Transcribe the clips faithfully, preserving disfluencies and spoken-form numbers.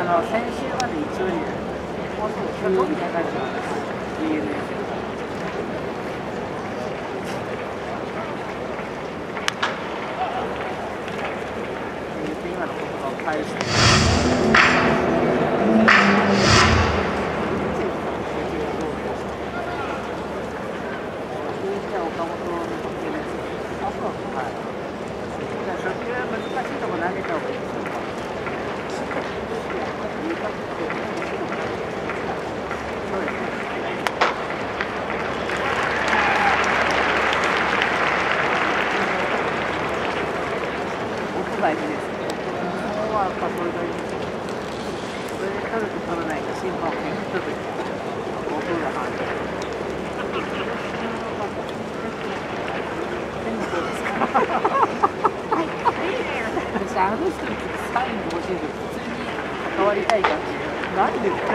の先週まで一応に急に流れた ディーエヌエー。今の言葉を返して。岡本の得点です。あ、そう。はい。じゃあ初球は難しいとこ投げた方がいいですよ。そうですね。奥がいいです。ここはやっぱそれがいいです。それで取ると取らないか審判を見たとき、奥が判断。私あの人にサイン欲しいと普通に関わりたい感じなんでですか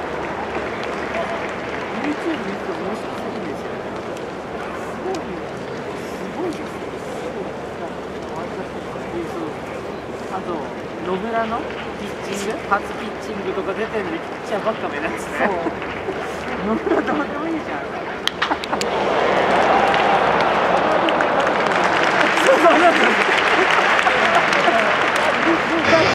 ユーチューブ 見ると面白すぎるんですよね。すごいすごいですよ。あと野村のピッチング初ピッチングとか出てるんでピッチャーばっか目立つね。そう野村どうでも